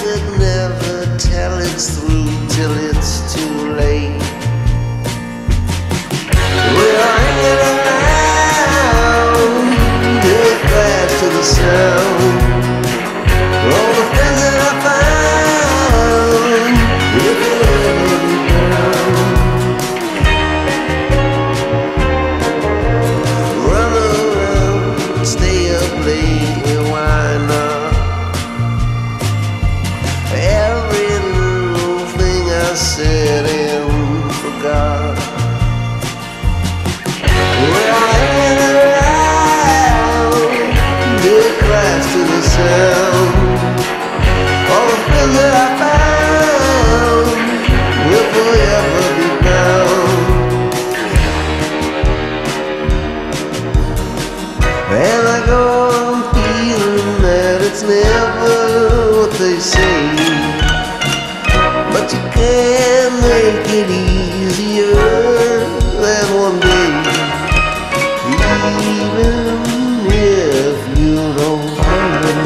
could never tell it's through till it's too late. We're hanging around, dead fast to the sound. All the friends that I found, if you ever be down. Run around, stay up late, and why not? Every little thing I said and forgot. We're hanging around, dead fast to the sound. All the friends that I found will forever be found. And I go on feeling that it's never what they say, but you can make it easier than one day, even if you don't know.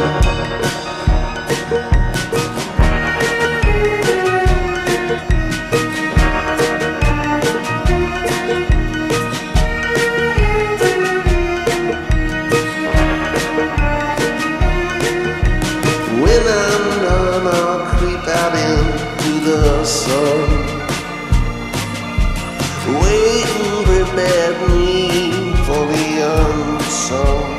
When I'm done, I'll creep out into the sun, waiting prepared me for the unsung.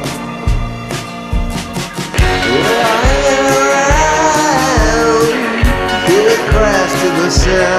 We're hanging around, till it crash to the sound.